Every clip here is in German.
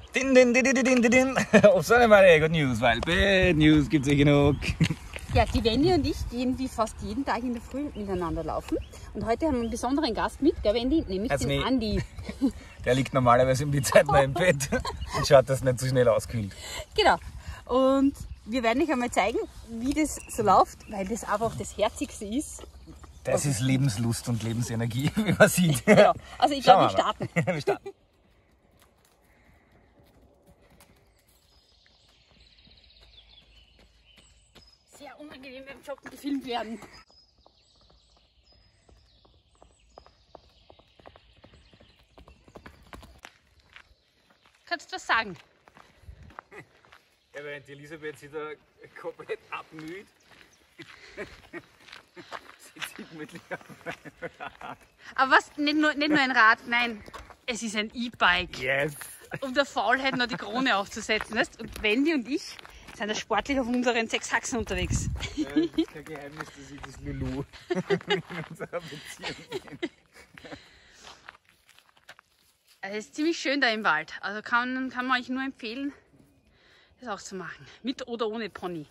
Din, din, din, din, din, din, din. Oh, so eine Good News, weil Bad News gibt es genug. Ja, die Wendy und ich gehen wie fast jeden Tag in der Früh miteinander laufen. Und heute haben wir einen besonderen Gast mit, gell Wendy? Nämlich Also den Andi. Der liegt normalerweise um die Zeit mal im Bett und schaut, dass es nicht so schnell auskühlt. Genau. Und wir werden euch einmal zeigen, wie das so läuft, weil das einfach das Herzigste ist. Das ist Lebenslust und Lebensenergie, wie man sieht. Genau. Also ich glaube, wir starten. Wir starten. Sehr unangenehm beim Joggen gefilmt werden. Kannst du was sagen? Ja, während die Elisabeth sich da komplett abmüht, sitzt sie gemütlich auf meinem Rad. Aber was? Nicht nur ein Rad, nein. Es ist ein E-Bike. Yes! Um der Faulheit noch die Krone aufzusetzen. Weißt? Und Wendy und ich sind ja sportlich auf unseren 6 Achsen unterwegs. Ja, das ist kein Geheimnis, dass ich das Lulu in unserer Beziehung bin. Es ist ziemlich schön da im Wald. Also kann man euch nur empfehlen, das auch zu machen. Mit oder ohne Pony.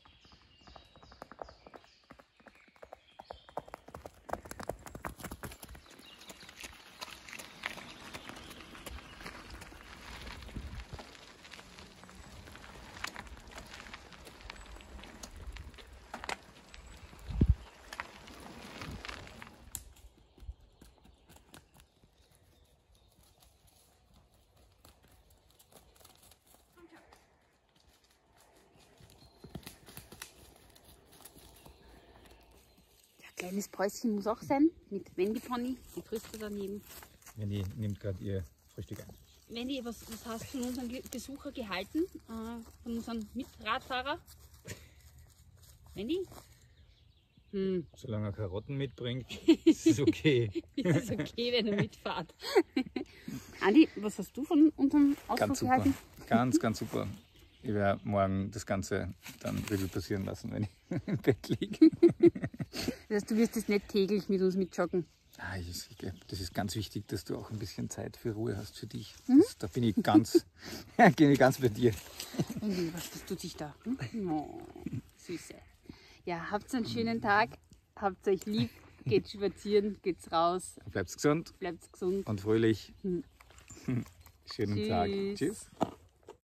Kleines Päuschen muss auch sein, mit Wendy Pony, die Tröster daneben. Wendy nimmt gerade ihr Frühstück ein. Wendy, was hast du von unseren Besucher gehalten? Von unseren Mitradfahrer? Wendy? Solange er Karotten mitbringt, ist es okay. Ist es okay, wenn er mitfahrt. Andi, was hast du von unserem Ausflug Ganz super. gehalten? Ganz super. Ich werde morgen das Ganze dann Revue passieren lassen, wenn ich im Bett liege. Das heißt, du wirst jetzt nicht täglich mit uns mitjoggen? Ich glaube, das ist ganz wichtig, dass du auch ein bisschen Zeit für Ruhe hast für dich. Da bin ich ganz, gehe ich ganz bei dir. Wendy, was tut sich da? Oh, Süße. Ja, habt einen schönen Tag, habt euch lieb, geht spazieren, geht's raus. Bleibt gesund Bleibt gesund. und fröhlich. Schönen Tschüss. Tag. Tschüss.